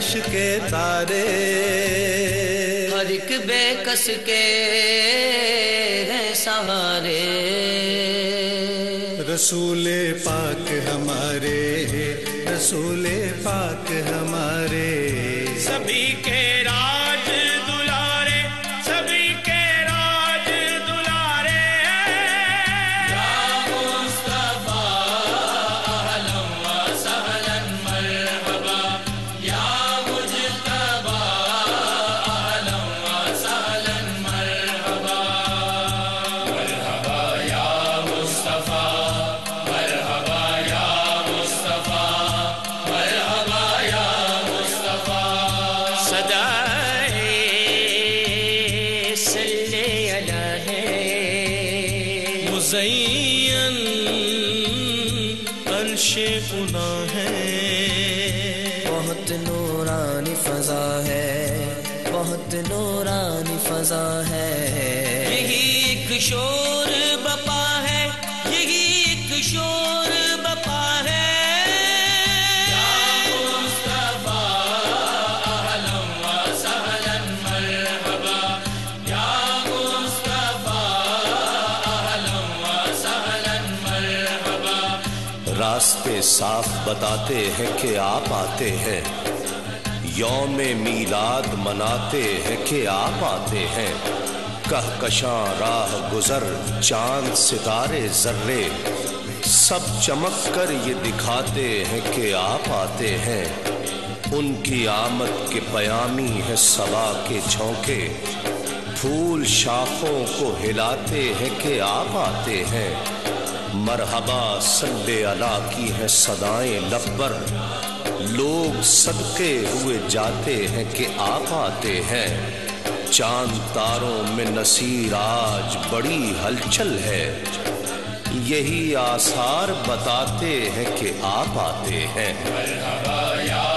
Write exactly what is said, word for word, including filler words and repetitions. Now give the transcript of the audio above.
عرش کے تارے ہر ایک بے کس کے ہیں سہارے رسول پاک ہمارے رسول پاک ہمارے سبھی کے راج دلارے سبھی کے راج دلارے یا مصطفیٰ اہلا و سہلا مرحبا یا مجتبی اہلا و سہلا مرحبا مرحبا یا مصطفیٰ مرحبا یا مصطفیٰ مرحبا یا مصطفیٰ صدائے صلی علیہ ہے مزین عرش انا ہے بہت نورانی فضا ہے بہت نورانی فضا ہے یہی ایک شور بپا ہے یہی ایک شور بپا ہے یا مصطفیٰ اہلا و سہلا مرحبا یا مصطفیٰ اہلا و سہلا مرحبا راستے صاف بتاتے ہیں کہ آپ آتے ہیں یوم میلاد مناتے ہیں کہ آپ آتے ہیں کہکشاں راہ گزر چاند ستارے ذرے سب چمک کر یہ دکھاتے ہیں کہ آپ آتے ہیں ان کی آمد کے پیامی ہے صبا کے جھونکے پھول شاخوں کو ہلاتے ہیں کہ آپ آتے ہیں مرحبا صلی اللہ کی ہے صدائیں لب پر لوگ صدقے ہوئے جاتے ہیں کہ آپ آتے ہیں چاند تاروں میں نصیر آج بڑی ہلچل ہے یہی آثار بتاتے ہیں کہ آپ آتے ہیں مرحبا یا